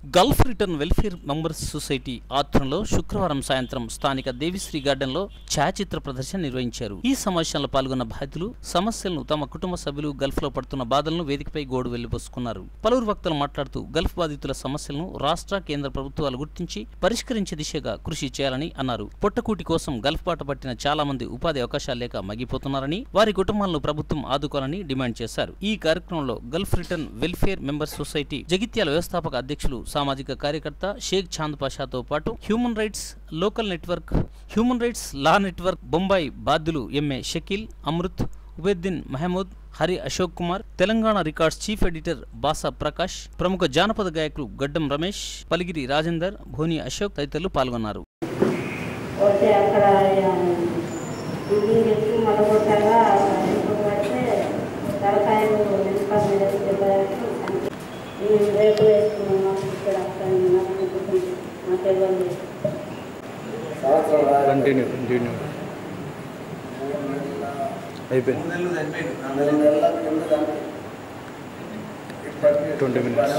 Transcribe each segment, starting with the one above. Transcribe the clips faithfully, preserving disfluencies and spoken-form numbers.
Gulf return welfare members society ఆధ్వర్యంలో శుక్రవారం సాయంత్రం స్థానిక దేవిశ్రీ గార్డెన్ లో ఛాయాచిత్ర ప్రదర్శన నిర్వహించారు. ఈ సమావేశంలో పాల్గొన్న బాధితులు సమస్యలను తమ కుటుంబ సభ్యులు గల్ఫ్ లో పడుతున్న బాధలను వేదికపై గోడు వెళ్లిపోసుకున్నారు. పలువురు వక్తలు మాట్లాడుతూ గల్ఫ్ బాధితుల సమస్యలను రాష్ట్ర కేంద్ర ప్రభుత్వాలు గుర్తించి పరిష్కరించే దిశగా కృషి చేయాలని అన్నారు. పొట్టకూటి కోసం గల్ఫ్ బాట పట్టిన చాలా మంది ఉపాధి అవకాశాలు లేక మగ్గిపోతున్నారని, వారి కుటుంబాలను ప్రభుత్వం ఆదుకోవాలని డిమాండ్ చేశారు. ఈ కార్యక్రమంలో Gulf return welfare members society Jagtial వ్యవస్థాపక అధ్యక్షులు సామాజిక కార్యకర్త షేక్ చాంద్ పాషాతో పాటు human rights local network, human rights law network Bombay బాధ్యులు MA Shakeel, Amrit, Ubeduddin Mahmood, Hari Ashok Kumar, Telangana records chief editor Basa Prakash, ప్రముఖ జానపద గాయకులు గడ్డం రమేష్, పలిగిరి రాజేందర్, భోని అశోక్ తదితరులు పాల్గొన్నారు. కంటిన్యూ కంటిన్యూ అయిపోయింది ట్వంటీ మినిట్స్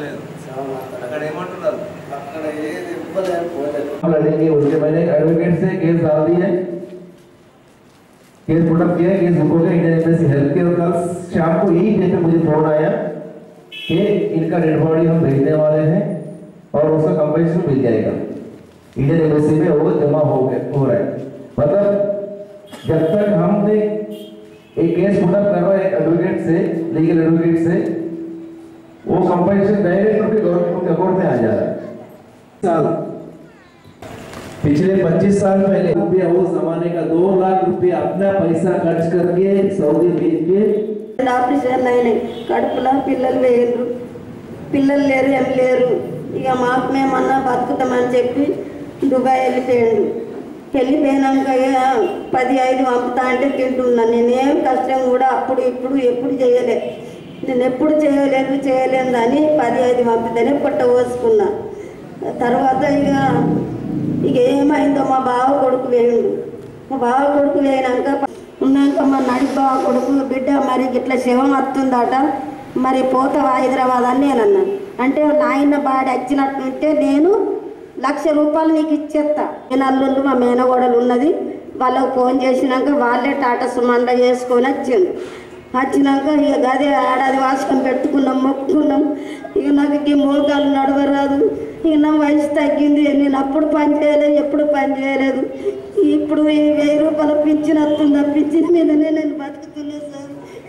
लड़ेंगे। उसके मैंने एडवोकेट से केस डाल दी है, केस पुटअप किया है, केस बुक हो गया इंडियन एम्बेसी हेल्प के। और कल शाम को यही डेट पे मुझे फोन आया कि इनका डेड बॉडी हम भेजने वाले हैं और उसका कंपनसेशन मिल जाएगा। इंडियन एम्बेसी में वो जमा हो गए हो रहा है। मतलब जब तक हमने एक केस पुटअप कर रहा है एडवोकेट से, लीगल एडवोकेट से, वो कंपनसेशन डायरेक्ट उनके गवर्नमेंट के अकाउंट में आ जा रहा है। साल पिछले पच्चीस साल पहले रुपया उस जमाने का दो लाख रुपया अपना पैसा खर्च करके सऊदी भेज के ఆపరేషన్ అయినాయి. కడుపులో పిల్లలు లేరు, పిల్లలు లేరు ఏం లేరు. ఇక మాకు మేమన్నా బతుకుతామని చెప్పి దుబాయ్ వెళ్ళిపోయాడు. వెళ్ళిపోయినాక పది ఐదు పంపుతా అంటే తింటున్నా. నేనేం కష్టం కూడా అప్పుడు ఇప్పుడు ఎప్పుడు చేయలే, నేను ఎప్పుడు చేయలేదు చేయలేదు అని పది ఐదు పంపితేనే పొట్ట పోసుకున్నా. తర్వాత ఇక ఇక ఏమైందో మా బావ కొడుకు వేయండు. మా బావ కొడుకు వేయినాక ఉన్నాక మా నడి బావ కొడుకు బిడ్డ మరి ఇట్లా శవం వస్తుందట, మరి పోతావా హైదరాబాద్ అని నేను అన్నాను. అంటే నాయన బాడీ వచ్చినట్టుంటే నేను లక్ష రూపాయలు నీకు ఇచ్చేస్తా. నేను అల్లుళ్ళు మా మేనగోడలు ఉన్నది, వాళ్ళకు ఫోన్ చేసినాక వాళ్ళే టాటా సుమండ చేసుకొని వచ్చిండు. వచ్చినాక ఇక గదే ఏడాది వాసుకం పెట్టుకున్నాం, మొక్కుకున్నాం. ఇక నాకు ఈ మోకాలు నడవరాదు, ఇక నా వయసు తగ్గింది. నేను అప్పుడు పని చేయలేదు, ఎప్పుడు పని చేయలేదు. ఇప్పుడు ఈ వెయ్యి రూపాయలు పింఛన్ వస్తుంది, ఆ పింఛన్ మీదనే నేను బతుకుతున్నా సార్.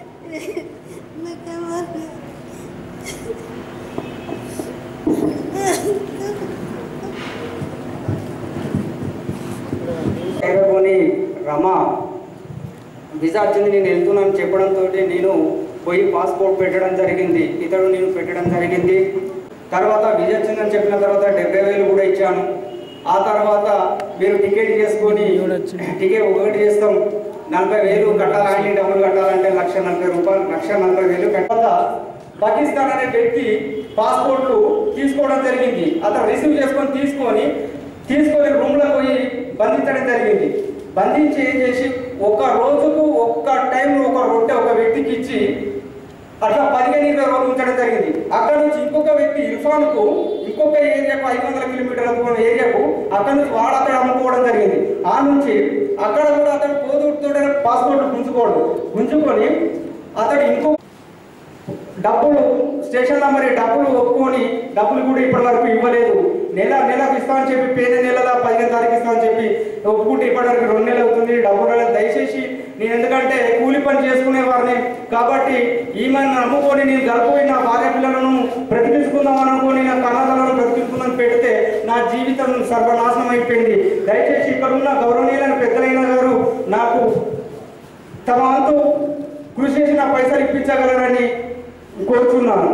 పోనీ రమా వీసా వచ్చింది, నేను వెళ్తున్నాను చెప్పడంతో నేను పోయి పాస్పోర్ట్ పెట్టడం జరిగింది, ఇతడు నేను పెట్టడం జరిగింది. తర్వాత వీసా వచ్చిందని చెప్పిన తర్వాత డెబ్బై వేలు కూడా ఇచ్చాను. ఆ తర్వాత మీరు టికెట్ చేసుకొని టికెట్ ఒకటి చేస్తాం నలభై వేలు కట్టాలని, డబ్బులు కట్టాలంటే లక్ష నలభై రూపాయలు లక్ష నలభై వేలు కట్టాల. పాకిస్తాన్ అనే వ్యక్తి పాస్పోర్ట్లు తీసుకోవడం జరిగింది. అతను రిసీవ్ చేసుకొని తీసుకొని తీసుకొని రూమ్లో పోయి బంధించడం జరిగింది. బంధించి ఏం చేసి ఒక రోజుకు ఒక్క టైంలో ఒక రొట్టె ఒక వ్యక్తికి ఇచ్చి అట్లా పదిహేను ఇరవై రోజులు ఉంచడం జరిగింది. అక్కడ నుంచి ఇంకొక వ్యక్తి ఇర్ఫాన్కు ఇంకొక ఏరియాకు ఐదు వందల కిలోమీటర్ల ఏరియాకు అక్కడ నుంచి వాడు అక్కడ అమ్ముకోవడం జరిగింది. ఆ నుంచి అక్కడ కూడా అతను పోదుతోనే పాస్పోర్ట్ గుంజుకోవడం గుంజుకొని అతడు ఇంకో డబ్బులు స్టేషన్లో మరి డబ్బులు ఒప్పుకొని డబ్బులు కూడా ఇప్పటి వరకు ఇవ్వలేదు. నెల నెలకు ఇస్తామని చెప్పి పేద నెలల పదిహేను తారీఖు ఇస్తామని చెప్పి ఒప్పుకుంటే ఇప్పటివరకు రెండు నెలలు అవుతుంది. డబ్బులు దయచేసి నేను ఎందుకంటే కూలి పని చేసుకునే వారిని కాబట్టి ఈమెను నమ్ముకొని నేను గడిపోయి నా భార్య పిల్లలను బ్రతికించుకుందాం అనుకోని నా కన్నతలను బ్రతికించుకుందని పెడితే నా జీవితం సర్వనాశనం అయిపోయింది. దయచేసి ఇక్కడ ఉన్న గౌరవనీయులైన పెద్దలైన గారు నాకు తమ వంతు కృషి చేసి నా పైసలు ఇప్పించగలరని కోరుతున్నాను.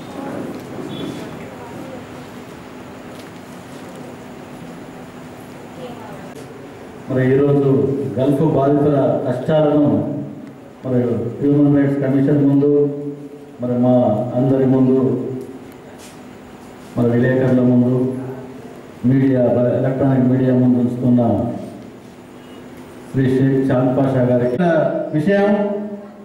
మరి ఈరోజు గల్ఫ్ బాధితుల కష్టాలను మరి హ్యూమన్ రైట్స్ కమిషన్ ముందు మరి మా అందరి ముందు మరి విలేకరుల ముందు మీడియా ఎలక్ట్రానిక్ మీడియా ముందు ఉంచుతున్న శ్రీ షేక్ చాంద్ పాషా గారికి విషయం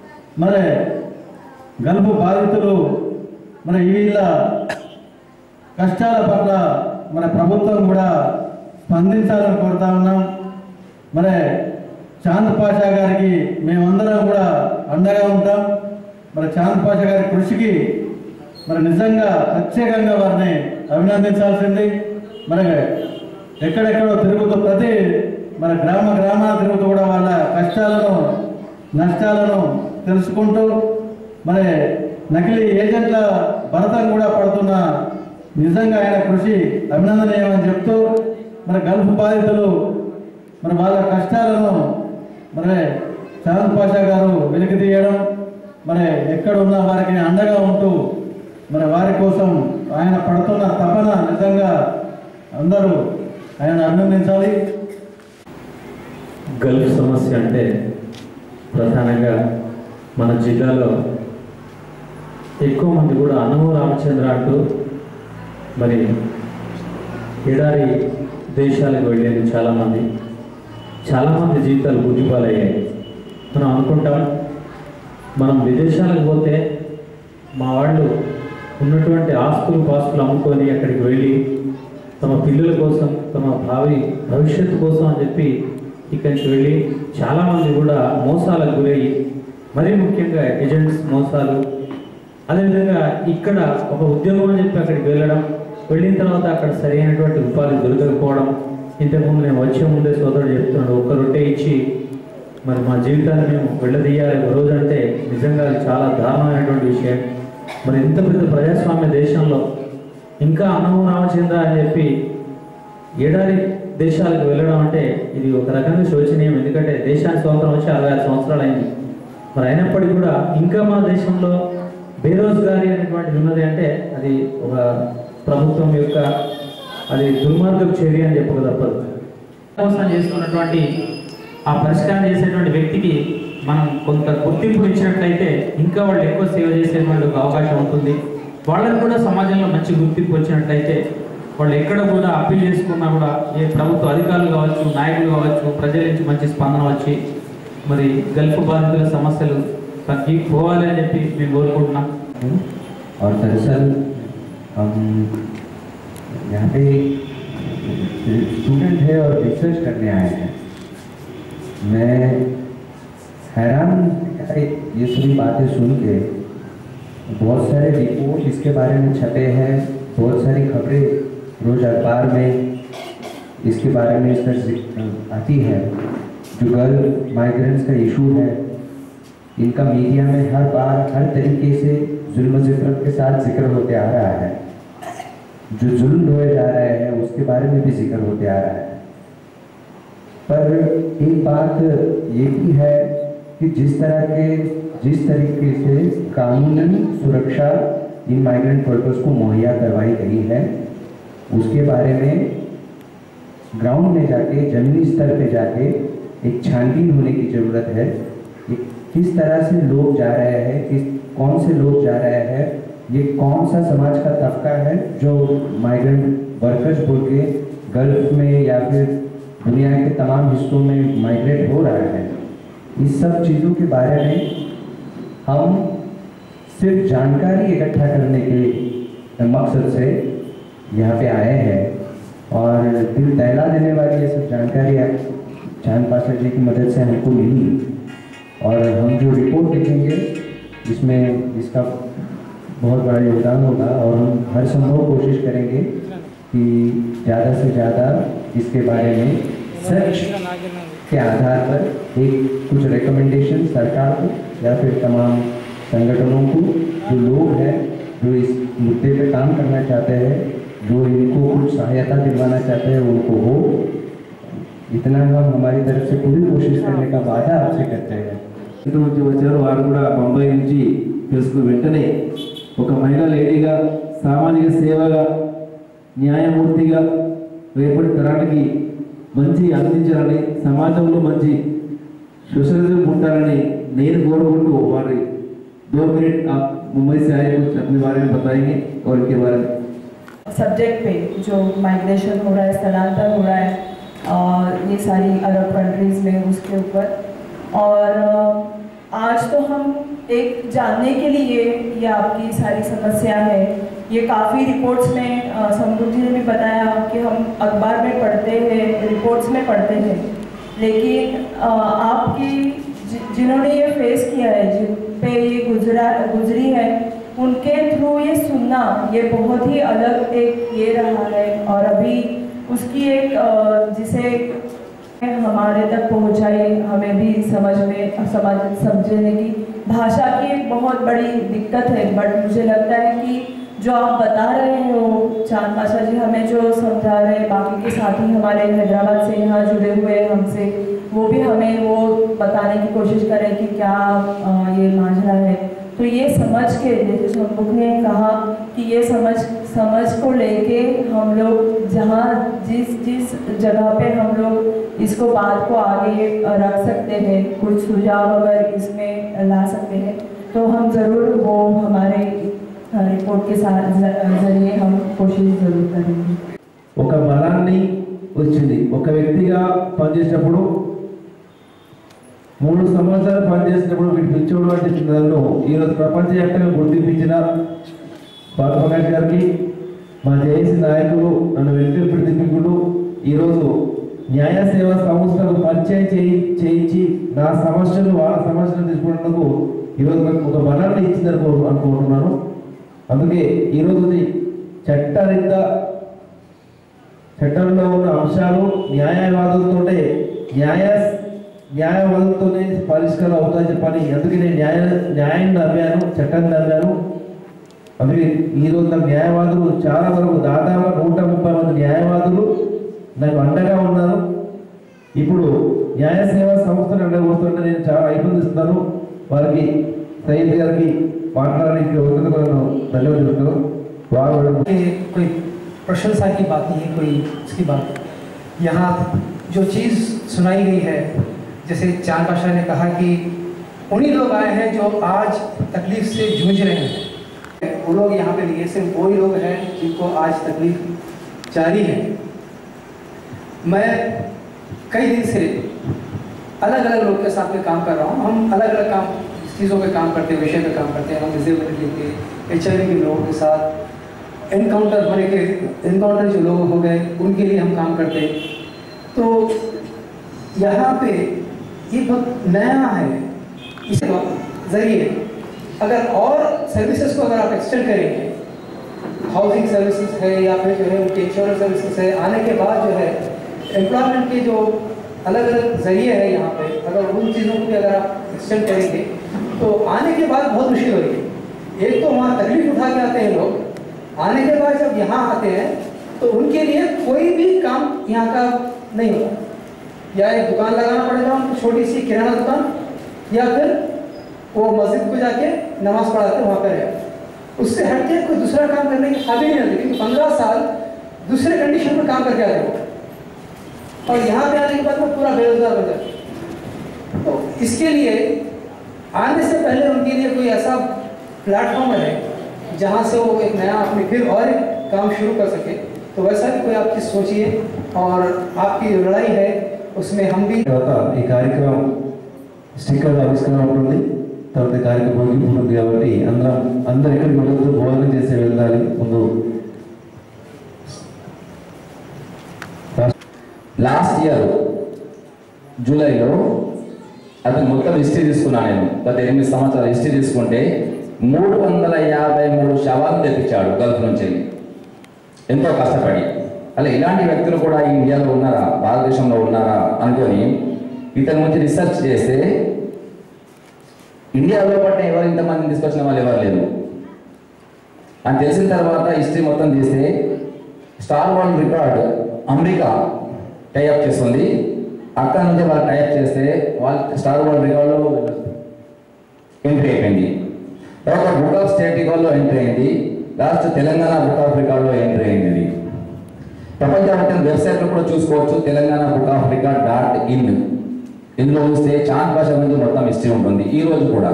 మరి గల్ఫ్ బాధితులు మరి వీళ్ళ కష్టాల పట్ల మన ప్రభుత్వం కూడా స్పందించాలని కోరుతా ఉన్నాం. మరి చాంద్ పాషా గారికి మేమందరం కూడా అండగా ఉంటాం. మరి చాంద్ పాషా గారి కృషికి మరి నిజంగా ప్రత్యేకంగా వారిని అభినందించాల్సింది. మరి ఎక్కడెక్కడో తిరుగుతూ ప్రతి మన గ్రామ గ్రామాల తిరుగుతూ కూడా వాళ్ళ కష్టాలను నష్టాలను తెలుసుకుంటూ మరి నకిలీ ఏజెంట్ల భరతం కూడా పడుతున్న నిజంగా ఆయన కృషి అభినందనీయమని చెప్తూ మరి గల్ఫ్ బాధితులు మరి వాళ్ళ కష్టాలను మరి చాంద్ పాషా గారు వెలికి తీయడం, మరి ఎక్కడ ఉన్న వారికి అండగా ఉంటూ మరి వారి కోసం ఆయన పడుతున్న తపన నిజంగా అందరూ ఆయన అభినందించాలి. గల్ఫ్ సమస్య అంటే ప్రధానంగా మన జిల్లాలో ఎక్కువ మంది కూడా అనుభవ రామచంద్ర అంటూ మరి ఎడారి దేశాలకు వెళ్ళేది చాలామంది చాలామంది జీవితాలు గుర్తిపాలయ్యాయి. మనం అనుకుంటాం మనం విదేశాలకు పోతే మా వాళ్ళు ఉన్నటువంటి ఆస్తులు పాస్తులు అమ్ముకొని అక్కడికి వెళ్ళి తమ పిల్లల కోసం తమ భావి భవిష్యత్తు కోసం అని చెప్పి ఇక్కడికి వెళ్ళి చాలామంది కూడా మోసాలకు గురయ్యి, మరీ ముఖ్యంగా ఏజెంట్స్ మోసాలు, అదేవిధంగా ఇక్కడ ఒక ఉద్యోగం అని చెప్పి అక్కడికి వెళ్ళడం, వెళ్ళిన తర్వాత అక్కడ సరైనటువంటి ఉపాధి దొరకకపోవడం. ఇంతకుముందు నేను వచ్చే ముందే సోదరుడు చెప్తున్నాడు, ఒక్క రొట్టె ఇచ్చి మరి మా జీవితాన్ని మేము వెళ్ళదీయాలి ఒక రోజు అంటే నిజంగా అది చాలా దారుణమైనటువంటి విషయం. మరి ఇంత పెద్ద ప్రజాస్వామ్య దేశంలో ఇంకా అన్నమో రామచంద్ర అని చెప్పి ఏడాది దేశాలకు వెళ్ళడం అంటే ఇది ఒక రకంగా శోచనీయం. ఎందుకంటే దేశానికి స్వాతంత్రం వచ్చి అరవై ఆరు సంవత్సరాలు అయింది. మరి అయినప్పటికీ కూడా ఇంకా మన దేశంలో బేరోజ్గారీ అనేటువంటిది ఉన్నది అంటే అది ఒక ప్రభుత్వం యొక్క అది దుర్మార్గపు చర్య అని చెప్పక తప్పదు. కోసం చేస్తున్నటువంటి ఆ పరిష్కారం చేసేటువంటి వ్యక్తికి మనం కొంత గుర్తింపు ఇచ్చినట్లయితే ఇంకా వాళ్ళు ఎక్కువ సేవ చేసేటువంటి ఒక అవకాశం ఉంటుంది. వాళ్ళకు కూడా సమాజంలో మంచి గుర్తింపు వచ్చినట్లయితే వాళ్ళు ఎక్కడ కూడా అప్పీల్ చేసుకున్నా కూడా ఏ ప్రభుత్వ అధికారులు కావచ్చు, నాయకులు కావచ్చు, ప్రజల నుంచి మంచి స్పందన వచ్చి మరి గల్ఫ్ బాధితుల సమస్యలు తగ్గి పోవాలి అని చెప్పి మేము కోరుకుంటున్నాం. और दरअसल हम यहाँ पे स्टूडेंट है और रिसर्च करने आए हैं. मैं हैरान ये सभी बातें सुन के, बहुत सारे रिपोर्ट इसके बारे में छपे हैं, बहुत सारी खबरें रोज अखबार में इसके बारे में इसका आती है. जो गर्ल माइग्रेंट्स का इशू है, इनका मीडिया में हर बार हर तरीके से जुल्म ज़िफ़्रत के साथ जिक्र होते आ रहा है. जो जुल्म ढोए जा रहे हैं उसके बारे में भी जिक्र होते आ रहा है. पर एक बात ये भी है कि जिस तरह के जिस तरीके से कानूनी सुरक्षा इन माइग्रेंट वर्कर्स को मुहैया करवाई गई है, उसके बारे में ग्राउंड में जाके ज़मीनी स्तर पे जाके एक छानबीन होने की ज़रूरत है. किस तरह से लोग जा रहे हैं, किस कौन से लोग जा रहे हैं, ये कौन सा समाज का तबका है जो माइग्रेंट वर्कर्स बोल के गल्फ में या फिर दुनिया के तमाम हिस्सों में माइग्रेट हो रहा है. इस सब चीज़ों के बारे में हम सिर्फ जानकारी इकट्ठा करने के मकसद से यहाँ पे आए हैं. और दिल दहला देने वाली ये सब जानकारी चांद पाशा जी की मदद से हमको मिली. और हम जो रिपोर्ट लिखेंगे इसमें इसका बहुत बड़ा योगदान होगा. और हम हर संभव कोशिश करेंगे कि ज़्यादा से ज़्यादा इसके बारे में सच के आधार पर एक कुछ रिकमेंडेशन सरकार को या फिर तमाम संगठनों को, जो लोग हैं जो इस मुद्दे पे काम करना चाहते हैं, जो इनको कुछ सहायता दिलवाना चाहते हैं, उनको हो. इतना हम हमारी तरफ से पूरी कोशिश करने का वादा आपसे करते हैं. నుంచి వచ్చారు వారు కూడా బొంబాయి నుంచి తెలుసుకుని వెంటనే ఒక మహిళా లేడీగా, సామాజిక సేవగా, న్యాయమూర్తిగా రేపటి తరానికి మంచి అందించాలని, సమాజంలో మంచి సోషలిజం ఉంటారని నేను కోరుకుంటూ వారి दो मिनट आप मुंबई से आए, कुछ अपने बारे में बताएंगे और इनके बारे में. सब्जेक्ट पे जो माइग्रेशन हो रहा है, स्थलांतर हो रहा है और ये सारी अरब कंट्रीज़ में, उसके ऊपर. और आज तो हम एक जानने के लिए ये आपकी सारी समस्या है ये काफ़ी रिपोर्ट्स में समृद्धि ने भी बताया कि हम अखबार में पढ़ते हैं, रिपोर्ट्स में पढ़ते हैं, लेकिन आपकी जिन्होंने ये फेस किया है, जिन पे ये गुजरा गुजरी है, उनके थ्रू ये सुनना ये बहुत ही अलग एक ये रहा है। और अभी उसकी एक जिसे हमारे तक पहुंचाई, हमें भी समझ में समझ समझने की भाषा की एक बहुत बड़ी दिक्कत है। बट मुझे लगता है कि जो आप बता रहे हो चांद पाशा जी, हमें जो समझा रहे हैं, बाकी के साथी हमारे हैदराबाद से यहाँ जुड़े हुए हैं हमसे, वो भी हमें वो बताने की कोशिश करें कि क्या ये माजरा है। तो ये समझ के, जैसे शंभुक ने कहा कि ये समझ समझ को लेके हम लोग जहाँ जिस जिस जगह पे हम लोग इसको बात को आगे रख सकते हैं, कुछ सुझाव अगर इसमें ला सकते हैं, तो हम ज़रूर वो हमारे रिपोर्ट के साथ जरिए हम कोशिश जरूर करेंगे। ఒక బలాన్ని వచ్చింది. ఒక వ్యక్తిగా పనిచేసినప్పుడు మూడు సంవత్సరాలు పనిచేసినప్పుడు వీటి పిచ్చోడు అంటే నన్ను ఈరోజు ప్రపంచవ్యాప్తంగా గుర్తింపించిన పార్లమెంట్ గారికి, మా జేఏసీ నాయకులు, నన్ను వెంకట దిగ్గులు ఈరోజు న్యాయ సేవా సంస్థలు పరిచయం చేయి చేయించి నా సమస్యలు వాళ్ళ సమస్యలు తీసుకున్నందుకు ఈరోజు నాకు ఒక బలాన్ని ఇచ్చిందనుకో అనుకుంటున్నాను. అందుకే ఈరోజు చట్టరీత్యా చట్టంలో ఉన్న అంశాలు న్యాయవాదులతోటే న్యాయ న్యాయవాదులతోనే పరిష్కారం అవుతాయని చెప్పని, అందుకే నేను న్యాయ న్యాయాన్ని నమ్మాను, చట్టాన్ని నమ్మాను. అందుకే ఈరోజు నాకు న్యాయవాదులు చాలా వరకు దాదాపు నూట ముప్పై మంది న్యాయవాదులు నాకు అండగా ఉన్నారు. ఇప్పుడు న్యాయ సేవా సంస్థను అండగా వస్తుంటే నేను చాలా అభినందిస్తున్నాను. వారికి సయ్యద్ గారికి మాట్లాడడానికి धन्यवाद देता हूँ। कोई प्रशंसा की बात नहीं है, कोई उसकी बात। यहाँ जो चीज़ सुनाई गई है, जैसे चांद पाशा ने कहा कि उन्हीं लोग आए हैं जो आज तकलीफ से जूझ रहे हैं। वो लोग यहाँ पे लिए सिर्फ वही लोग हैं जिनको आज तकलीफ जारी है। मैं कई दिन से अलग अलग लोग के साथ में काम कर रहा हूँ। हम अलग अलग काम चीज़ों पे काम करते हैं, विषय पे काम करते हैं। हम डिसेबिलिटी के, एच आई वी के लोगों के साथ इनकाउंटर होने के इनकाउंटर जो लोग हो गए उनके लिए हम काम करते हैं। तो यहाँ पे ये बहुत नया है। इस ज़रिए अगर और सर्विसेज को अगर आप एक्सटेंड करेंगे, हाउसिंग सर्विसेज है या फिर जो है उनके इंश्योरेंस सर्विसेज है, आने के बाद जो है एम्प्लॉयमेंट के जो अलग अलग ज़रिए है यहाँ पे, अगर उन चीज़ों को भी अगर आप एक्सटेंड करेंगे तो आने के बाद बहुत मुश्किल होगी। एक तो वहाँ तकलीफ उठा के आते हैं लोग, आने के बाद जब यहाँ आते हैं तो उनके लिए कोई भी काम यहाँ का नहीं होता। या एक दुकान लगाना पड़ेगा उनको, छोटी सी किराना दुकान, या फिर वो मस्जिद को जाके नमाज पढ़ाते वहाँ पर है। उससे हट के कोई दूसरा काम करने की काबिल नहीं होती, क्योंकि पंद्रह साल दूसरे कंडीशन में काम करके आते हो और यहाँ पे आने के बाद वो पूरा बेरोजगार हो जाता। तो इसके लिए आने से पहले उनके लिए कोई ऐसा प्लेटफॉर्म है जहाँ से वो एक नया अपने फिर और एक काम शुरू कर सके। तो वैसा भी कोई आप चीज़ सोचिए और आपकी लड़ाई है उसमें हम भी। ఈ కార్యక్రమం స్టిక్కర్ ఆవిష్కరణ ఉంటుంది, తర్వాత కార్యక్రమం ముగింపుంటుంది. కాబట్టి అందరం అందరు ఎక్కడికి వెళ్ళొద్దు, భోజనం చేసే వెళ్ళాలి. ముందు లాస్ట్ ఇయర్ జూలైలో అతను మొత్తం హిస్టరీ తీసుకున్నాను నేను. గత ఎనిమిది సంవత్సరాల హిస్టరీ తీసుకుంటే మూడు వందల యాభై మూడు శవాలు తెప్పించాడు గల్ఫ్ నుంచి ఎంతో కష్టపడి. అలా ఇలాంటి వ్యక్తులు కూడా ఈ ఇండియాలో ఉన్నారా, భారతదేశంలో ఉన్నారా అనుకొని ఇతని గురించి రీసెర్చ్ చేస్తే ఇండియాలో పట్ల ఎవరు ఇంతమందిని తీసుకొచ్చిన వాళ్ళు ఎవరు లేరు అని తెలిసిన తర్వాత హిస్టరీ మొత్తం చేస్తే star world record America tie up చేస్తుంది. అక్కడ నుంచి వాళ్ళు టైఅప్ చేస్తే వాళ్ళు స్టార్ వరల్డ్ రికార్డులో ఎంట్రీ అయిపోయింది. తర్వాత బుక్ ఆఫ్ స్టేట్ రికార్డులో ఎంట్రీ అయింది. లాస్ట్ తెలంగాణ బుక్ ఆఫ్ రికార్డులో ఎంట్రీ అయింది. ప్రపంచవ్యాప్తంగా వెబ్సైట్లో కూడా చూసుకోవచ్చు, Telangana book of record dot in. ఇందులో చూస్తే చాంద్ పాషా గురించి మొత్తం హిస్టరీ ఉంటుంది ఈ రోజు కూడా.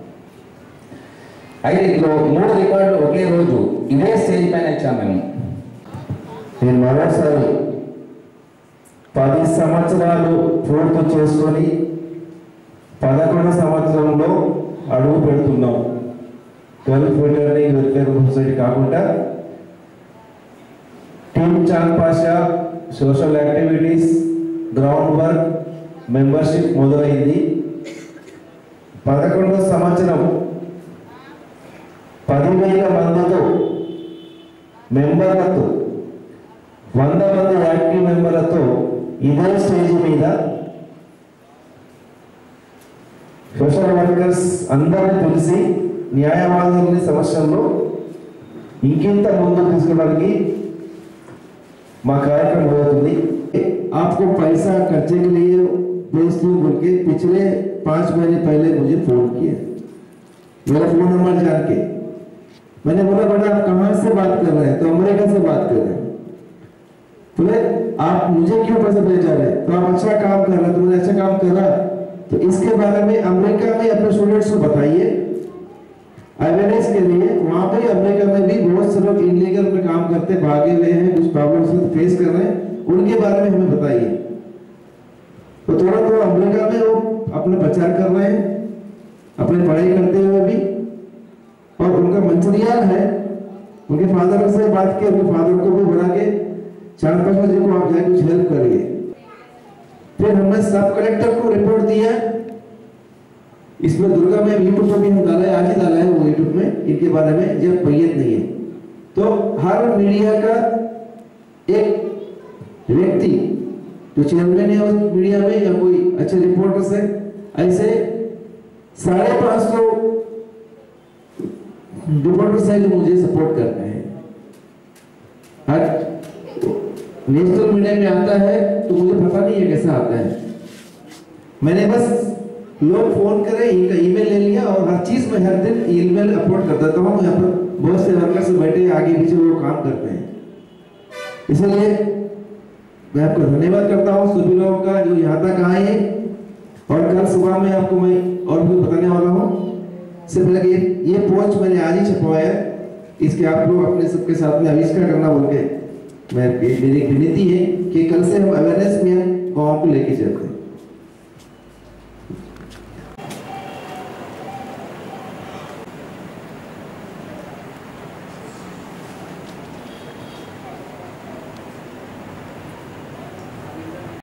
అయితే ఇందులో మూడు రికార్డులు ఒకే రోజు ఇదే స్టేజ్ పైన ఇచ్చాము మేము. నేను మరోసారి పది సంవత్సరాలు పూర్తి చేసుకొని పదకొండు సంవత్సరంలో అడుగు పెడుతున్నాం. గల్ఫ్ వెటర్నరీ వెల్ఫేర్ సొసైటీ కాకుండా team Chand Pasha social activities, ground work, membership మొదలైంది. పదకొండవ సంవత్సరం పదివేల మందితో మెంబర్లతో వంద మంది యాక్టివ్ మెంబర్లతో ఇదే స్టేజ్ మీద సోషల్ వర్కర్స్ అందరినీ తెలిసి న్యాయవాదులని సమస్యల్లో ఇంకింత ముందుకు తీసుకోవడానికి మా కార్యక్రమం జరుగుతుంది. आपको पैसा खर्चे के लिए भेज दूं बोल के पिछले पाँच महीने पहले मुझे फोन किया, मेरा फोन नंबर जान के। मैंने बोला बेटा आप कहाँ से बात कर रहे हैं? तो अमेरिका से बात कर रहे हैं। बोले आप मुझे क्यों पैसा भेजा रहे हैं? तो आप अच्छा काम कर रहे हैं। तो मैंने अच्छा काम कर रहा तो इसके बारे में अमेरिका में अपने स्टूडेंट्स को बताइए अवेयरनेस के लिए। वहाँ पे अमेरिका में भी बहुत से लोग इलीगल में काम करते भागे हुए हैं, कुछ प्रॉब्लम्स फेस कर रहे हैं, उनके बारे में हमें बताइए। तो थोड़ा थोड़ा अमेरिका में वो अपना प्रचार कर रहे हैं, अपने पढ़ाई करते हुए भी। और उनका मंचरियाल है, उनके फादर से बात की, उनके फादर को भी बुला के चांद पाशा जी को आप जाए कुछ हेल्प करिए। फिर हमने सब कलेक्टर को रिपोर्ट दिया। इसमें दुर्गा में यूट्यूब पर भी हम डाला है, आज ही डाला है वो यूट्यूब में, इनके बारे में जब पैयत नहीं है। तो हर मीडिया का एक व्यक्ति जो चेयरमैन है उस मीडिया में या कोई अच्छे रिपोर्टर्स है, ऐसे साढ़े पांच सौ रिपोर्टर्स है जो मुझे सपोर्ट करते हैं। हर नेशनल मीडिया में आता है तो मुझे पता नहीं है कैसा आता है। मैंने बस लोग फोन करे, इनका ईमेल ले लिया और हर चीज में हर दिन ईमेल अपलोड कर देता हूँ। यहाँ पर बहुत से वर्कर्स बैठे आगे पीछे वो काम करते हैं। इसलिए मैं आपको धन्यवाद करता हूँ सभी लोगों का जो यहाँ तक आए हैं। और कल सुबह में आपको मैं और भी बताने वाला हूँ। सिर्फ लगे ये पोस्ट मैंने आज ही छपवाया है, इसके आप लोग अपने सबके साथ में आविष्कार करना बोल के मैं मेरी विनती है कि कल से हम अवेयरनेस में गाँव को लेके चलते हैं।